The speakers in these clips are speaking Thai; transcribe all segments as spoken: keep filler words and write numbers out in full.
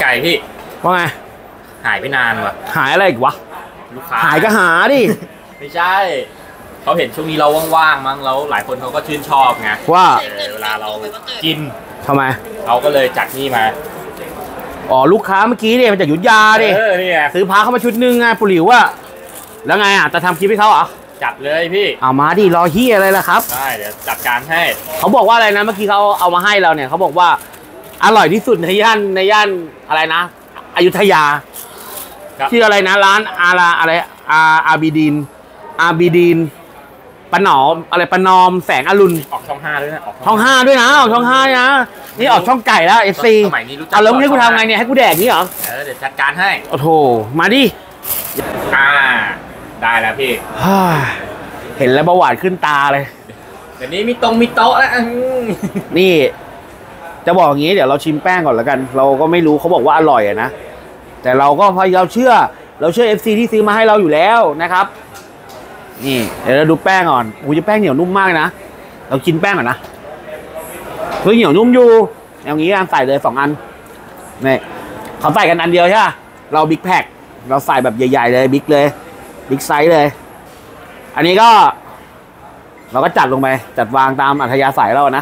ก่พี่ว่าไงหายไปนานวะหายอะไรอีกวะลูกค้าหายก็หาดิไม่ใช่เขาเห็นช่วงนี้เราว่างๆมั้งแล้วหลายคนเขาก็ชื่นชอบไงว่าเวลาเรากินทำไมเขาก็เลยจัดนี่มาอ๋อลูกค้าเมื่อกี้เนี่ยมาจากยุทธยาดิเออนี่ซื้อพาเข้ามาชุดนึงไงปุหลิวว่าแล้วไงอ่ะจะทำคลิปให้เขาเหรอจัดเลยพี่เอามาดิรอเฮียอะไรล่ะครับได้เดี๋ยวจัดการให้เขาบอกว่าอะไรนะเมื่อกี้เขาเอามาให้เราเนี่ยเขาบอกว่าอร่อยที่สุดในย่านในย่านอะไรนะอยุธยาชื่ออะไรนะร้านอาราอะไรอาอาบีดีนอาบีดีนปนอมอะไรปนอมแสงอรุณออกช่องห้าด้วยนะออกช่องห้าด้วยนะออกช่องห้านะนี่ออกช่องไก่แล้วเอฟซีสมัยนี้รู้จักเอาแล้วให้กูทำไงเนี่ยให้กูแดกนี่เหรอเออเดี๋ยวจัดการให้โอ้โหมาดิอ่าได้แล้วพี่เห็นแล้วเบาหวานขึ้นตาเลยเดี๋ยวนี้มีตรงมีโต๊ะแล้วนี่จะบอกอย่างนี้เดี๋ยวเราชิมแป้งก่อนแล้วกันเราก็ไม่รู้เขาบอกว่าอร่อยอะนะแต่เราก็พอเราเชื่อเราเชื่อ เอฟ ซี ที่ซื้อมาให้เราอยู่แล้วนะครับนี่เดี๋ยวเราดูแป้งก่อนอู้ยแป้งเหนียวนุ่มมากนะเรากินแป้งก่อนนะเฮ้ยเหนียวนุ่มอยู่อย่างนี้กันใส่เลยสองอันนี่เขาใส่กันอันเดียวใช่ไหมเราบิ๊กแพ็คเราใส่แบบใหญ่ๆเลยบิ๊กเลยบิ๊กไซส์เลยอันนี้ก็เราก็จัดลงไปจัดวางตามอัธยาศัยเรานะ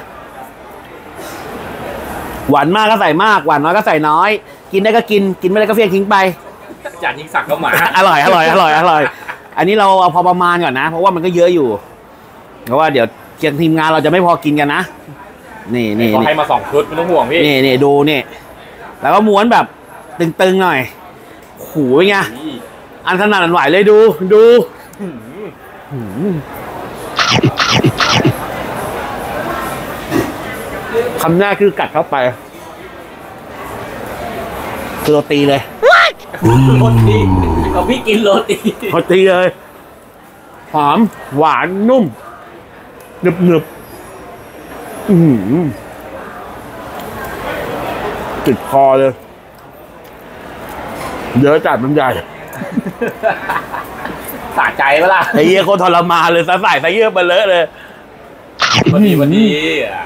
หวานมากก็ใส่มากหวานน้อยก็ใส่น้อยกินได้ก็กินกินไม่ได้ก็เฟี้ยงทิ้งไปจานยิ่งสักก็หมาอร่อยอร่อยอร่อยอร่อยอันนี้เราเอาพอประมาณก่อนนะเพราะว่ามันก็เยอะอยู่เพราะว่าเดี๋ยวเกียงทีมงานเราจะไม่พอกินกันนะนี่นี่เขาให้มาสองชุดไม่ต้องห่วงพี่นี่นี่ดูนี่แล้วก็ม้วนแบบตึงๆหน่อยหูเป็นไงอันขนาดไหวเลยดูดูคำแรกคือกัดเข้าไปคือโรตีเลยโรตีเขาพี่กินโรตีโรตีเลยหอมหวานนุ่มหนึบหนึบอืมติดคอเลยเยอะจัดมันใหญ่สะใจปะล่ะไอ้เหี้ยโคตรทรมานเลยสะใส่ไอ้เหี้ยมาเลอะเลยวันนี้วันนี้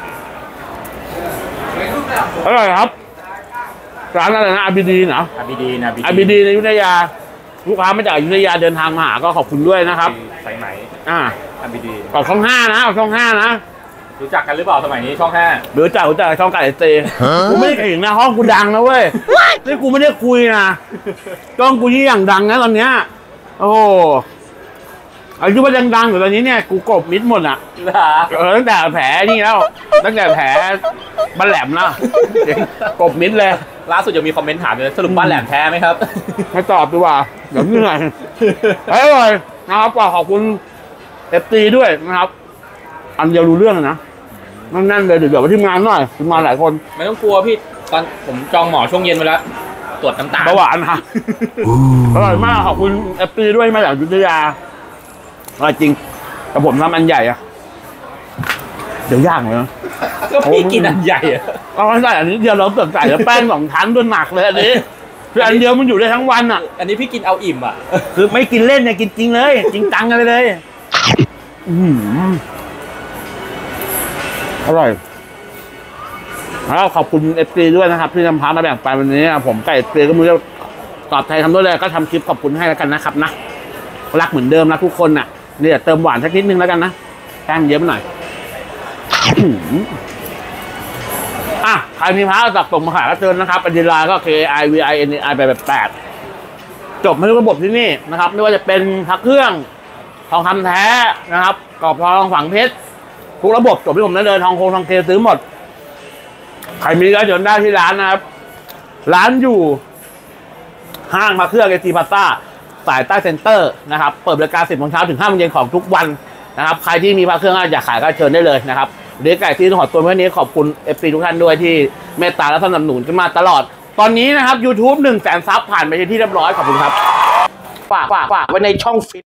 อร่อยครับร้านอะไรนะอาบีดีนะอาบีดีนะอาบีดีในอยุธยาลูกค้ามาจากอยุธยาเดินทางมาหาก็ขอบคุณด้วยนะครับสายไหมอ่าอาบีดีออกช่องห้านะออกช่องห้านะรู้จักกันหรือเปล่าสมัยนี้ช่องห้ารู้จักรู้จักช่องไก่เตกูไม่ได้เก่งนะห้องกูดังนะเว้ยนี่กูไม่ได้คุยนะช่องกูนี่อย่างดังนะตอนเนี้ยโอ้อายุมันยังดังอยู่ตอนนี้เนี่ยกูกบมิดหมดอ่ะเออตั้งแต่แผลนี่แล้วตั้งแต่แผลบ้านแหลมแล้วกบมิดเลยล่าสุดยังมีคอมเมนต์ถามเลยสรุปบ้านแหลมแท้ไหมครับให้ตอบดีกว่าเดี๋ยวเหนื่อยเฮ้ยนะครับขอบคุณเอฟซีด้วยนะครับอันเดียวรู้เรื่องนะนั่นนั่นเลยเดี๋ยวไปที่งานหน่อยคุณมาหลายคนไม่ต้องกลัวพี่ตอนผมจองหมอช่วงเย็นไปแล้วตรวจน้ำตาลเบาหวานนะอร่อยมากขอบคุณเอฟซีด้วยมาจากยุธยาอร่อยจริงแต่ผมทำอันใหญ่อะเดี๋ยวยากเลยนะก็พี่กินอันใหญ่อะเอาไม่ได้อันนี้เดียวเราเติมใส่แล้วแป้งสองชั้นด้วยหนักเลยอันนี้คืออันเดียวมันอยู่ได้ทั้งวันอะอันนี้พี่กินเอาอิ่มอะคือไม่กินเล่นเนี่ยกินจริงเลยจริงจังกันเลยอืมอร่อยแล้วขอบคุณเอฟซีด้วยนะครับที่นำพามาแบ่งปันวันนี้ผมไก่เอฟซีก็มือตอบแทนทำด้วยเลยก็ทำคลิปขอบคุณให้แล้วกันนะครับนะรักเหมือนเดิมรักทุกคนน่ะเนี่ยเติมหวานสักนิดนึงแล้วกันนะแป้งเยอะหน่อยอ่ะใครมีพาจากส่งมาขายก็เชิญนะครับเป็นดีลาก็ K I V I N I ไปแบบแปดจบมาทุกระบบที่นี่นะครับไม่ว่าจะเป็นพักเครื่องทองคำแท้นะครับกรอบทองฝังเพชรทุกระบบจบที่ผมได้เลยทองโคงทองเคซื้อหมดใครมีก็เชิญได้ที่ร้านนะครับร้านอยู่ห้างมาเครื่องเอทีพาซ่าสายใต้เซ็นเตอร์นะครับเปิดบริการสิบโมงเช้าถึงห้าโมงเย็นของทุกวันนะครับใครที่มีพระเครื่องอยากขายก็เชิญได้เลยนะครับเดี๋ยวไก่ที่ต้องขอตัววันนี้ขอบคุณ เอฟ ซี ทุกท่านด้วยที่เมตตาและสนับสนุนกันมาตลอดตอนนี้นะครับ ยูทูบ หนึ่งแสนซับผ่านไปที่เรียบร้อยขอบคุณครับฝากฝากฝากไว้ในช่องฟิต